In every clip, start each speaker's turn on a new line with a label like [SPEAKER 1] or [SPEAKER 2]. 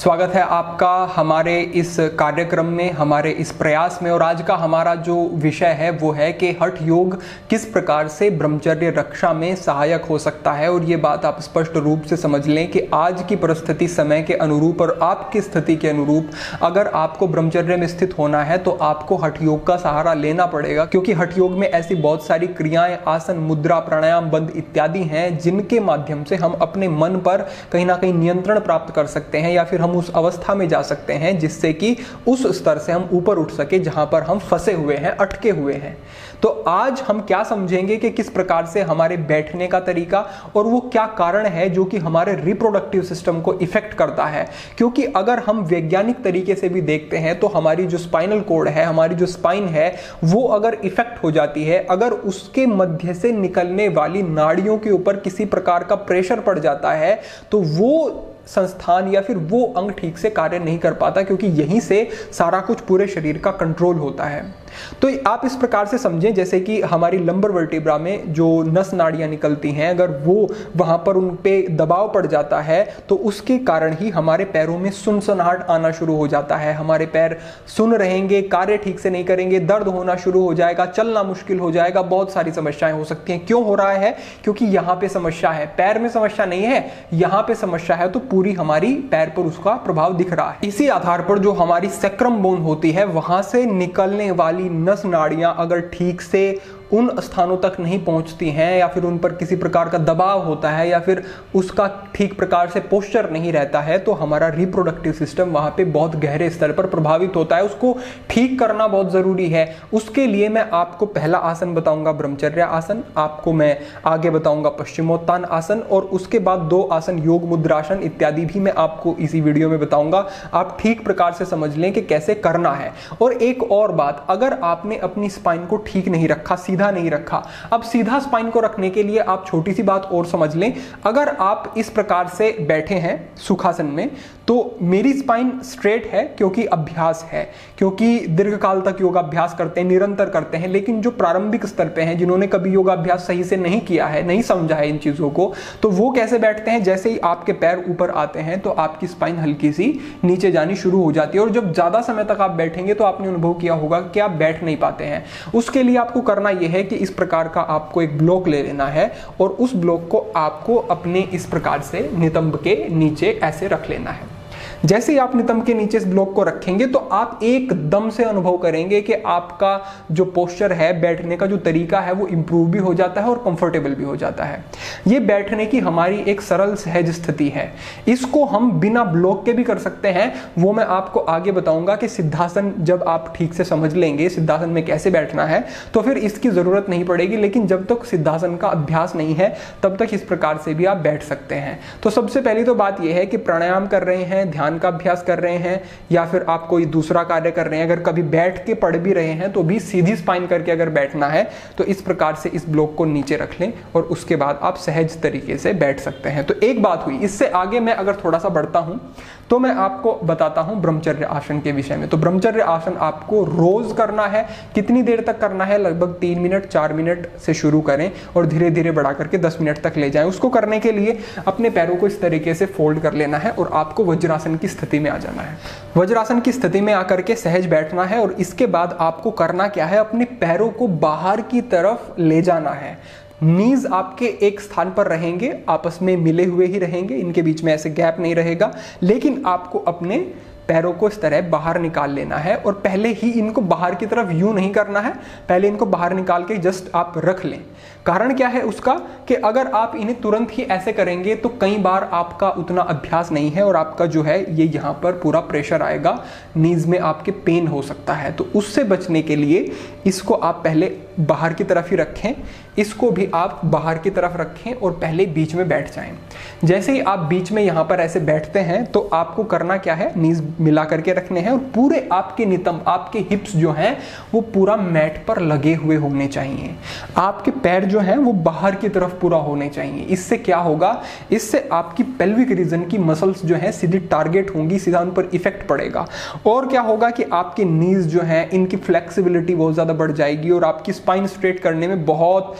[SPEAKER 1] स्वागत है आपका हमारे इस कार्यक्रम में, हमारे इस प्रयास में। और आज का हमारा जो विषय है वो है कि हठ योग किस प्रकार से ब्रह्मचर्य रक्षा में सहायक हो सकता है। और ये बात आप स्पष्ट रूप से समझ लें कि आज की परिस्थिति, समय के अनुरूप और आपकी स्थिति के अनुरूप अगर आपको ब्रह्मचर्य में स्थित होना है तो आपको हठ योग का सहारा लेना पड़ेगा, क्योंकि हठ योग में ऐसी बहुत सारी क्रियाएं, आसन, मुद्रा, प्राणायाम, बंध इत्यादि हैं जिनके माध्यम से हम अपने मन पर कहीं ना कहीं नियंत्रण प्राप्त कर सकते हैं, या फिर हम उस अवस्था में जा सकते हैं जिससे कि उस स्तर से हम ऊपर उठ सके जहां पर हम फंसे हुए हैं, अटके हुए हैं। तो आज हम क्या समझेंगे कि किस प्रकार से हमारे बैठने का तरीका और वो क्या कारण है जो कि हमारे रिप्रोडक्टिव सिस्टम को इफेक्ट करता है। क्योंकि अगर हम वैज्ञानिक तरीके से भी देखते हैं तो हमारी जो स्पाइनल कोड है, हमारी जो स्पाइन है, वो अगर इफेक्ट हो जाती है, अगर उसके मध्य से निकलने वाली नाड़ियों के ऊपर किसी प्रकार का प्रेशर पड़ जाता है तो वो संस्थान या फिर वो अंग ठीक से कार्य नहीं कर पाता, क्योंकि यहीं से सारा कुछ पूरे शरीर का कंट्रोल होता है। तो आप इस प्रकार से समझें जैसे कि हमारी लंबर वर्टिब्रा में जो नस नाड़ियां निकलती हैं, अगर वो वहां पर उन पे दबाव पड़ जाता है तो उसके कारण ही हमारे पैरों में सुनसनाहट आना शुरू हो जाता है। हमारे पैर सुन रहेंगे, कार्य ठीक से नहीं करेंगे, दर्द होना शुरू हो जाएगा, चलना मुश्किल हो जाएगा, बहुत सारी समस्याएं हो सकती हैं। क्यों हो रहा है? क्योंकि यहां पे समस्या है, पैर में समस्या नहीं है, यहां पे समस्या है, तो पूरी हमारी पैर पर उसका प्रभाव दिख रहा है। इसी आधार पर जो हमारी सैक्रम बोन होती है, वहां से निकलने वाली नस नाड़ियां अगर ठीक से उन स्थानों तक नहीं पहुंचती हैं, या फिर उन पर किसी प्रकार का दबाव होता है, या फिर उसका ठीक प्रकार से पोस्चर नहीं रहता है, तो हमारा रिप्रोडक्टिव सिस्टम वहां पे बहुत गहरे स्तर पर प्रभावित होता है। उसको ठीक करना बहुत जरूरी है। उसके लिए मैं आपको पहला आसन बताऊंगा ब्रह्मचर्य आसन, आपको मैं आगे बताऊंगा पश्चिमोत्तान आसन, और उसके बाद 2 आसन योग मुद्रासन इत्यादि भी मैं आपको इसी वीडियो में बताऊंगा। आप ठीक प्रकार से समझ लें कि कैसे करना है। और एक और बात, अगर आपने अपनी स्पाइन को ठीक नहीं रखा, सीधा नहीं रखा, अब सीधा स्पाइन को रखने के लिए आप छोटी सी बात और समझ लें। अगर आप इस प्रकार से बैठे हैं सुखासन में, तो मेरी स्पाइन स्ट्रेट है क्योंकि अभ्यास है, क्योंकि दीर्घकाल तक योगाभ्यास करते हैं, निरंतर करते हैं। लेकिन जो प्रारंभिक स्तर पे हैं, जिन्होंने कभी योगाभ्यास सही से नहीं किया है, नहीं समझा है इन चीजों को, तो वो कैसे बैठते हैं? जैसे ही आपके पैर ऊपर आते हैं तो आपकी स्पाइन हल्की सी नीचे जानी शुरू हो जाती है, और जब ज्यादा समय तक आप बैठेंगे तो आपने अनुभव किया होगा कि आप बैठ नहीं पाते हैं। उसके लिए आपको करना यह है कि इस प्रकार का आपको एक ब्लॉक ले लेना है, और उस ब्लॉक को आपको अपने इस प्रकार से नितंब के नीचे ऐसे रख लेना है। जैसे ही आप नितंब के नीचे इस ब्लॉक को रखेंगे तो आप एकदम से अनुभव करेंगे कि आपका जो पोस्चर है, बैठने का जो तरीका है, वो इंप्रूव भी हो जाता है और कंफर्टेबल भी हो जाता है। ये बैठने की हमारी एक सरल सहज स्थिति है। इसको हम बिना ब्लॉक के भी कर सकते हैं, वो मैं आपको आगे बताऊंगा कि सिद्धासन जब आप ठीक से समझ लेंगे सिद्धासन में कैसे बैठना है तो फिर इसकी जरूरत नहीं पड़ेगी। लेकिन जब तक सिद्धासन का अभ्यास नहीं है तब तक इस प्रकार से भी आप बैठ सकते हैं। तो सबसे पहली तो बात यह है कि प्राणायाम कर रहे हैं, ध्यान का अभ्यास कर रहे हैं, या फिर आप कोई दूसरा कार्य कर रहे हैं, अगर कभी बैठ के पढ़ भी रहे हैं तो भी सीधी स्पाइन करके अगर बैठना है तो इस प्रकार से इस ब्लॉक को नीचे रख लें, और उसके बाद आप सहज तरीके से बैठ सकते हैं। तो एक बात हुई। इससे आगे मैं अगर थोड़ा सा बढ़ता हूं तो मैं आपको बताता हूं ब्रह्मचर्य आसन के विषय में। तो ब्रह्मचर्य आसन आपको रोज करना है। कितनी देर तक करना है? लगभग 3 मिनट 4 मिनट से शुरू करें और धीरे धीरे बढ़ा करके 10 मिनट तक ले जाएं। उसको करने के लिए अपने पैरों को इस तरीके से फोल्ड कर लेना है और आपको वज्रासन की स्थिति में आ जाना है। वज्रासन की स्थिति में आकर के सहज बैठना है, और इसके बाद आपको करना क्या है? अपने पैरों को बाहर की तरफ ले जाना है। नीज आपके एक स्थान पर रहेंगे, आपस में मिले हुए ही रहेंगे, इनके बीच में ऐसे गैप नहीं रहेगा। लेकिन आपको अपने पैरों को इस तरह बाहर निकाल लेना है, और पहले ही इनको बाहर की तरफ यूं नहीं करना है, पहले इनको बाहर निकाल के जस्ट आप रख लें। कारण क्या है उसका? कि अगर आप इन्हें तुरंत ही ऐसे करेंगे तो कई बार आपका उतना अभ्यास नहीं है और आपका जो है ये यहाँ पर पूरा प्रेशर आएगा, नीज में आपके पेन हो सकता है। तो उससे बचने के लिए इसको आप पहले बाहर की तरफ ही रखें, इसको भी आप बाहर की तरफ रखें और पहले बीच में बैठ जाएं। जैसे ही आप बीच में यहाँ पर ऐसे बैठते हैं तो आपको करना क्या है? नीज मिला करके रखने हैं, और पूरे आपके नितंब, आपके हिप्स जो हैं वो पूरा मैट पर लगे हुए होने चाहिए। आपके पैर जो हैं वो बाहर की तरफ पूरा होने चाहिए। इससे क्या होगा? इससे आपकी पेल्विक रीजन की मसल्स जो हैं सीधी टारगेट होंगी, सीधा उन पर इफेक्ट पड़ेगा। और क्या होगा कि आपके नीज जो हैं इनकी फ्लेक्सिबिलिटी बहुत ज्यादा बढ़ जाएगी, और आपकी स्पाइन स्ट्रेट करने में बहुत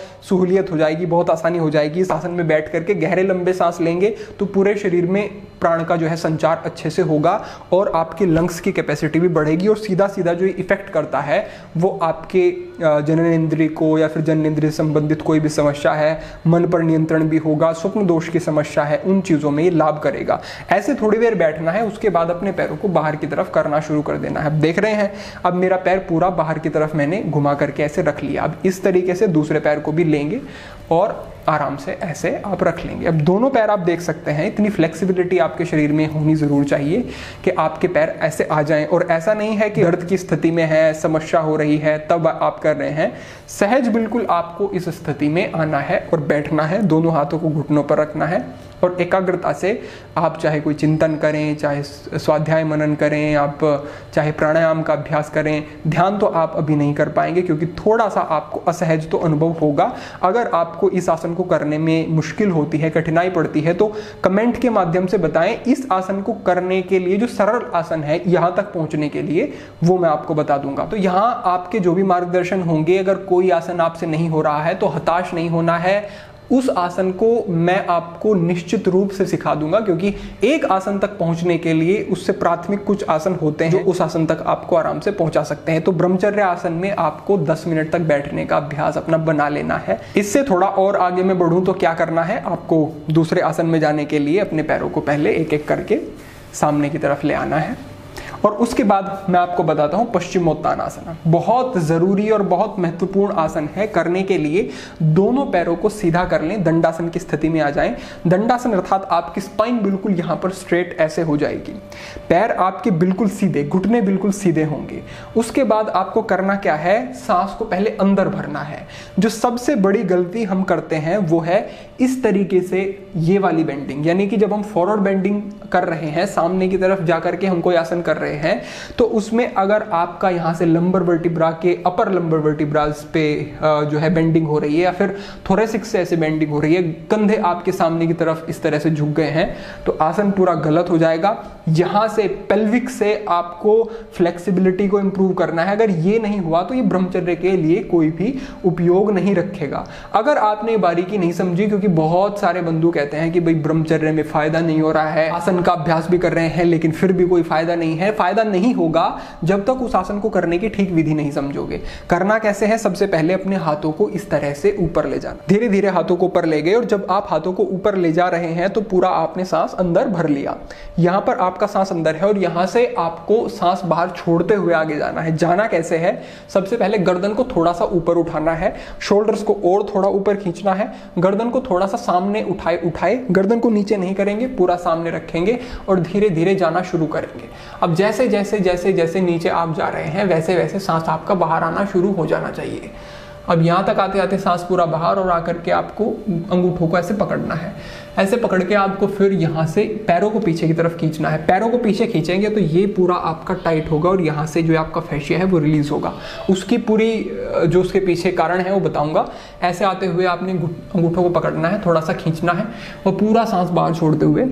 [SPEAKER 1] सहूलियत हो जाएगी, बहुत आसानी हो जाएगी। इस आसन में बैठ करके गहरे लंबे सांस लेंगे तो पूरे शरीर में प्राण का जो है संचार अच्छे से होगा और आपके लंग्स की कैपेसिटी भी बढ़ेगी और सीधा सीधा जो इफेक्ट करता है वो आपके जननेंद्रिय को या फिर जननेंद्रिय संबंधित कोई भी समस्या है, मन पर नियंत्रण भी होगा, स्वप्न दोष की समस्या है, उन चीज़ों में ये लाभ करेगा। ऐसे थोड़ी देर बैठना है, उसके बाद अपने पैरों को बाहर की तरफ करना शुरू कर देना है। देख रहे हैं अब मेरा पैर पूरा बाहर की तरफ मैंने घुमा करके ऐसे रख लिया। अब इस तरीके से दूसरे पैर को भी लेंगे और आराम से ऐसे आप रख लेंगे। अब दोनों पैर आप देख सकते हैं, इतनी फ्लेक्सिबिलिटी आपके शरीर में होनी जरूर चाहिए कि आपके पैर ऐसे आ जाएं। और ऐसा नहीं है कि दर्द की स्थिति में है, समस्या हो रही है तब आप कर रहे हैं। सहज बिल्कुल आपको इस स्थिति में आना है और बैठना है, दोनों हाथों को घुटनों पर रखना है और एकाग्रता से आप चाहे कोई चिंतन करें, चाहे स्वाध्याय मनन करें, आप चाहे प्राणायाम का अभ्यास करें, ध्यान तो आप अभी नहीं कर पाएंगे क्योंकि थोड़ा सा आपको असहज तो अनुभव होगा। अगर आपको इस आसन को करने में मुश्किल होती है, कठिनाई पड़ती है तो कमेंट के माध्यम से बताएं। इस आसन को करने के लिए जो सरल आसन है यहाँ तक पहुँचने के लिए वो मैं आपको बता दूंगा। तो यहाँ आपके जो भी मार्गदर्शन होंगे, अगर कोई आसन आपसे नहीं हो रहा है तो हताश नहीं होना है। उस आसन को मैं आपको निश्चित रूप से सिखा दूंगा क्योंकि एक आसन तक पहुंचने के लिए उससे प्राथमिक कुछ आसन होते हैं जो उस आसन तक आपको आराम से पहुंचा सकते हैं। तो ब्रह्मचर्य आसन में आपको 10 मिनट तक बैठने का अभ्यास अपना बना लेना है। इससे थोड़ा और आगे मैं बढ़ूं तो क्या करना है, आपको दूसरे आसन में जाने के लिए अपने पैरों को पहले एक एक करके सामने की तरफ ले आना है और उसके बाद मैं आपको बताता हूं पश्चिमोत्तानासन। बहुत जरूरी और बहुत महत्वपूर्ण आसन है। करने के लिए दोनों पैरों को सीधा कर लें, दंडासन की स्थिति में आ जाएं। दंडासन अर्थात आपकी स्पाइन बिल्कुल यहां पर स्ट्रेट ऐसे हो जाएगी, पैर आपके बिल्कुल सीधे, घुटने बिल्कुल सीधे होंगे। उसके बाद आपको करना क्या है, सांस को पहले अंदर भरना है। जो सबसे बड़ी गलती हम करते हैं वो है इस तरीके से ये वाली बेंडिंग, यानी कि जब हम फॉरवर्ड बेंडिंग कर रहे हैं, सामने की तरफ जाकर के हम कोई आसन कर रहे हैं तो उसमें अगर आपका यहां से लंबर वर्टिब्रा के अपर लंबर वर्टिब्रास पे जो है बेंडिंग हो रही है या फिर थोरेसिक से ऐसे बेंडिंग हो रही है, कंधे आपके सामने की तरफ इस तरह से झुक गए हैं तो आसन पूरा गलत हो जाएगा। यहां से पेल्विक से आपको फ्लेक्सिबिलिटी को इंप्रूव करना है। अगर ये नहीं हुआ तो ये ब्रह्मचर्य के लिए कोई भी उपयोग नहीं रखेगा। अगर आपने बारीकी नहीं समझी, क्योंकि बहुत सारे बंधु कहते हैं कि भाई ब्रह्मचर्य में फायदा नहीं हो रहा है, आसन का अभ्यास भी कर रहे हैं लेकिन फिर भी कोई फायदा नहीं है। फायदा नहीं होगा जब तक उस आसन को करने की ठीक विधि नहीं समझोगे। करना कैसे है, सबसे पहले अपने हाथों को इस तरह से ऊपर ले जाना, धीरे धीरे हाथों को ऊपर ले गए और जब आप हाथों को ऊपर ले जा रहे हैं तो पूरा आपने सांस अंदर भर लिया। यहां पर आपका सांस अंदर है और यहां से आपको सांस बाहर छोड़ते हुए आगे जाना है। जाना कैसे है, सबसे पहले गर्दन को थोड़ा सा ऊपर उठाना है, शोल्डर्स को और थोड़ा ऊपर खींचना है, गर्दन को थोड़ा सा सामने उठाए, गर्दन को नीचे नहीं करेंगे, पूरा सामने रखेंगे और धीरे धीरे जाना शुरू करेंगे। अब जैसे जैसे जैसे जैसे नीचे आप जा रहे हैं वैसे वैसे सांस आपका बाहर आना शुरू हो जाना चाहिए। अब यहाँ तक आते आते सांस पूरा बाहर और आकर के आपको अंगूठों को ऐसे पकड़ना है। ऐसे पकड़ के आपको फिर यहाँ से पैरों को पीछे की तरफ खींचना है। पैरों को पीछे खींचेंगे तो ये पूरा आपका टाइट होगा और यहाँ से जो आपका फैशिया है वो रिलीज होगा। उसकी पूरी जो उसके पीछे कारण है वो बताऊंगा। ऐसे आते हुए आपने अंगूठों को पकड़ना है, थोड़ा सा खींचना है और पूरा सांस बाहर छोड़ते हुए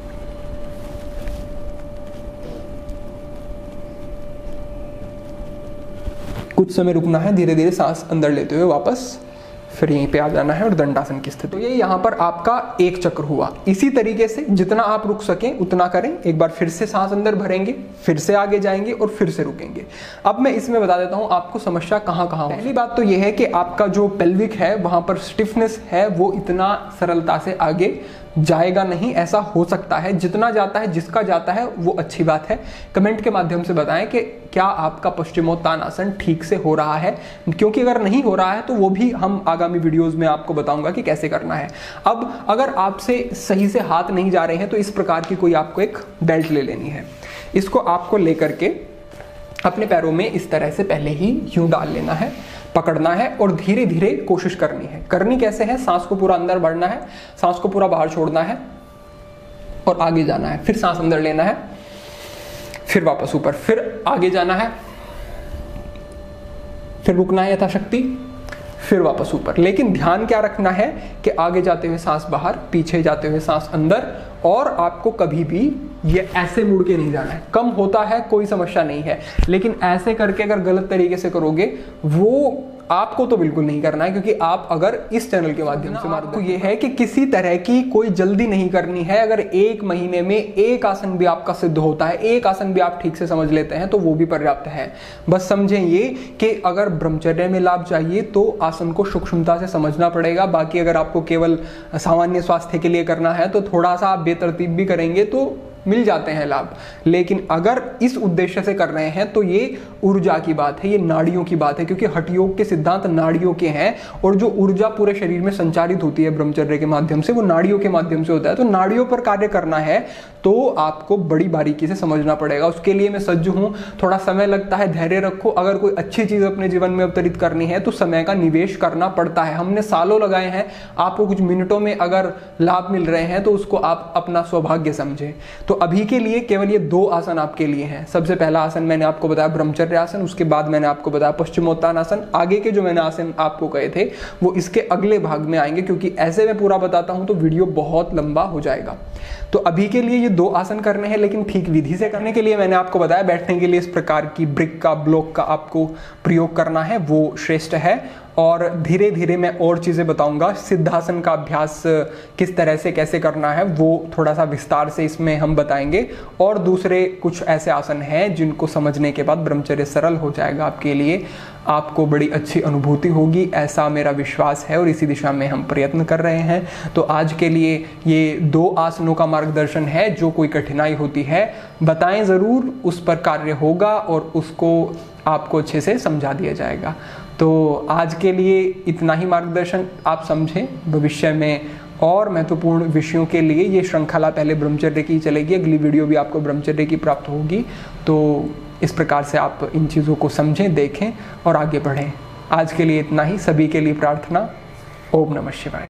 [SPEAKER 1] कुछ समय रुकना है, धीरे धीरे सांस अंदर लेते हुए वापस फिर यहीं पे आ जाना है और दंडासन की स्थिति। तो ये यहाँ पर आपका एक चक्र हुआ। इसी तरीके से जितना आप रुक सकें उतना करें। एक बार फिर से सांस अंदर भरेंगे, फिर से आगे जाएंगे और फिर से रुकेंगे। अब मैं इसमें बता देता हूँ आपको समस्या कहाँ कहाँ हो। पहली बात तो ये है कि आपका जो पेल्विक है वहां पर स्टिफनेस है वो इतना सरलता से आगे जाएगा नहीं। ऐसा हो सकता है, जितना जाता है, जिसका जाता है वो अच्छी बात है। कमेंट के माध्यम से बताएं कि क्या आपका पश्चिमोत्तानासन ठीक से हो रहा है, क्योंकि अगर नहीं हो रहा है तो वो भी हम आगामी वीडियोस में आपको बताऊंगा कि कैसे करना है। अब अगर आपसे सही से हाथ नहीं जा रहे हैं तो इस प्रकार की कोई आपको एक बेल्ट ले लेनी है। इसको आपको लेकर के अपने पैरों में इस तरह से पहले ही यूं डाल लेना है, पकड़ना है और धीरे धीरे कोशिश करनी है। करनी कैसे है, सांस को पूरा अंदर भरना है, सांस को पूरा बाहर छोड़ना है और आगे जाना है। फिर सांस अंदर लेना है, फिर वापस ऊपर, फिर आगे जाना है, फिर रुकना है यथाशक्ति, फिर वापस ऊपर। लेकिन ध्यान क्या रखना है कि आगे जाते हुए सांस बाहर, पीछे जाते हुए सांस अंदर, और आपको कभी भी ये ऐसे मुड़ के नहीं जाना है। कम होता है कोई समस्या नहीं है, लेकिन ऐसे करके अगर गलत तरीके से करोगे वो आपको तो बिल्कुल नहीं करना है, क्योंकि आप अगर इस चैनल के माध्यम से आपको ये है कि किसी तरह की कोई जल्दी नहीं करनी है। अगर 1 महीने में एक आसन भी आपका सिद्ध होता है, एक आसन भी आप ठीक से समझ लेते हैं, तो वो भी पर्याप्त है। बस समझें ये कि अगर ब्रह्मचर्य में लाभ चाहिए तो आसन को सूक्ष्मता से समझना पड़ेगा। बाकी अगर आपको केवल सामान्य स्वास्थ्य के लिए करना है तो थोड़ा सा आप बेतरतीब भी करेंगे तो मिल जाते हैं लाभ। लेकिन अगर इस उद्देश्य से कर रहे हैं तो ये ऊर्जा की बात है, ये नाड़ियों की बात है, क्योंकि हठ योग के सिद्धांत नाड़ियों के हैं और जो ऊर्जा पूरे शरीर में संचारित होती है ब्रह्मचर्य के माध्यम से, वो नाड़ियों के माध्यम से होता है। तो नाड़ियों पर कार्य करना है तो आपको बड़ी बारीकी से समझना पड़ेगा। उसके लिए मैं सज्ज हूं, थोड़ा समय लगता है, धैर्य रखो। अगर कोई अच्छी चीज अपने जीवन में अवतरित करनी है तो समय का निवेश करना पड़ता है। हमने सालों लगाए हैं, आपको कुछ मिनटों में अगर लाभ मिल रहे हैं तो उसको आप अपना सौभाग्य समझें। तो अभी के लिए केवल ये 2 आसन आपके लिए हैं। सबसे पहला आसन मैंने आपको बताया ब्रह्मचर्य आसन, उसके बाद मैंने आपको बताया पश्चिमोत्तान आसन। आगे के जो मैंने आसन आपको कहे थे वो इसके अगले भाग में आएंगे, क्योंकि ऐसे मैं पूरा बताता हूं तो वीडियो बहुत लंबा हो जाएगा। तो अभी के लिए ये 2 आसन करने हैं, लेकिन ठीक विधि से करने के लिए मैंने आपको बताया बैठने के लिए इस प्रकार की ब्रिक का, ब्लॉक का आपको प्रयोग करना है, वो श्रेष्ठ है। और धीरे धीरे मैं और चीज़ें बताऊंगा। सिद्धासन का अभ्यास किस तरह से कैसे करना है वो थोड़ा सा विस्तार से इसमें हम बताएंगे। और दूसरे कुछ ऐसे आसन हैं जिनको समझने के बाद ब्रह्मचर्य सरल हो जाएगा आपके लिए, आपको बड़ी अच्छी अनुभूति होगी, ऐसा मेरा विश्वास है और इसी दिशा में हम प्रयत्न कर रहे हैं। तो आज के लिए ये 2 आसनों का मार्गदर्शन है। जो कोई कठिनाई होती है बताएं ज़रूर, उस पर कार्य होगा और उसको आपको अच्छे से समझा दिया जाएगा। तो आज के लिए इतना ही मार्गदर्शन आप समझें। भविष्य में और महत्वपूर्ण विषयों के लिए ये श्रृंखला पहले ब्रह्मचर्य की चलेगी, अगली वीडियो भी आपको ब्रह्मचर्य की प्राप्त होगी। तो इस प्रकार से आप इन चीज़ों को समझें, देखें और आगे बढ़ें। आज के लिए इतना ही। सभी के लिए प्रार्थना। ओम नमः शिवाय।